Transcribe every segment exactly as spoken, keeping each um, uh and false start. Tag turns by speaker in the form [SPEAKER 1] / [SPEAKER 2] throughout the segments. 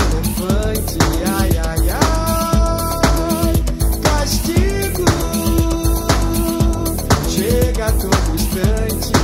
[SPEAKER 1] elefante, ai, ai, ai. Castigo chega a todo instante.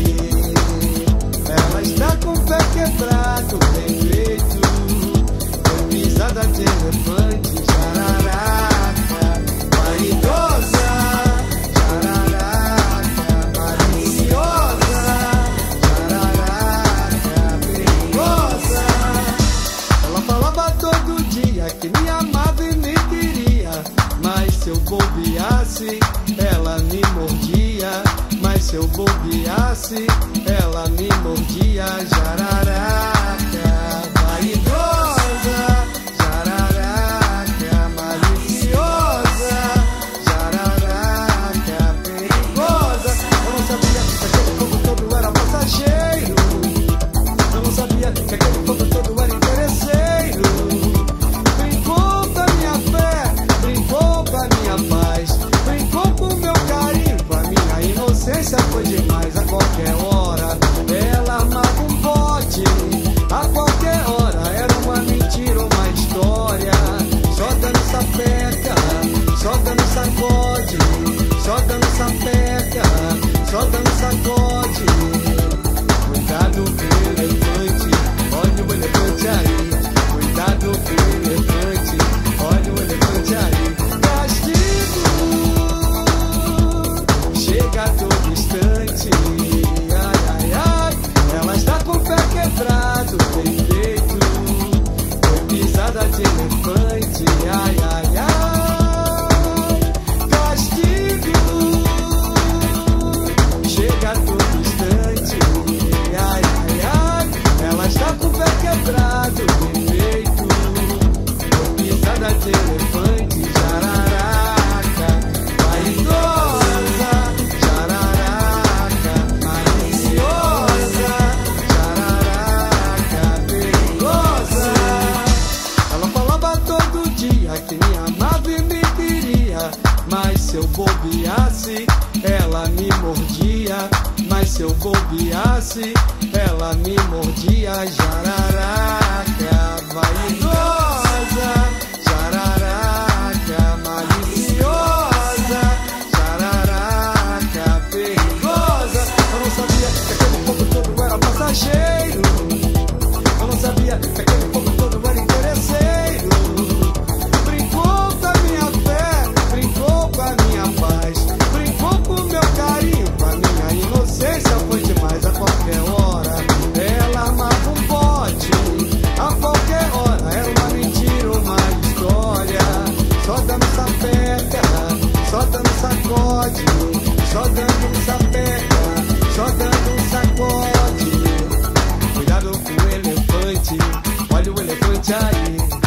[SPEAKER 1] Ela está com o pé quebrado, bem feito. Foi pisada de elefante, jararaca, vaidosa, jararaca, maliciosa, jararaca, perigosa. Ela falava todo dia que me amava e me queria, mas se eu bobeasse, ela me mordia. Mas se eu bobeasse, ela me mordia, jararaca, vaidosa, jararaca, maliciosa, jararaca, perigosa. Eu não sabia que aquele fogo todo era passageiro. Eu não sabia que aquele fogo todo era interesseiro. Brincou com a minha fé, brincou com a minha paz, brincou com o meu carinho, com a minha inocência foi demais. A qualquer hora ela armava um bote, a qualquer hora era uma mentira, uma história. Só dando sapeca, só dando sacode, só dando sapeca, só dando sacode. Cuidado com o elefante, olha o elefante aí. Cuidado com o elefante, olha o elefante aí. Castigo chega a todo instante, ai, ai, ai. Ela está com o pé quebrado, bem feito. Foi pisada de elefante, ai, ai, ai. Castigo chega a todo instante, ai, ai, ai. Ela está com o pé quebrado, bem feito. Foi pisada de elefante, jararaca, vaidosa, jararaca, maliciosa, jararaca, perigosa. Ela falava todo dia que me amava e me queria, mas se eu bobeasse, ela me mordia. Mas se eu bobeasse, ela me mordia, jararaca, vaidosa, jararaca, maliciosa, jararaca, perigosa. Eu não sabia que aquele fogo todo era passageiro. Eu não sabia que aquele fogo todo era interesseiro. Brincou com a minha fé, brincou com a minha paz, brincou com o meu carinho, com a minha inocência foi demais. A qualquer hora ela armava um bote, a qualquer hora era uma mentira, uma história. Só dando sapeca, só dando sacode, só dando sapeca, só dando sacode. Cuidado com o elefante, olha o elefante aí.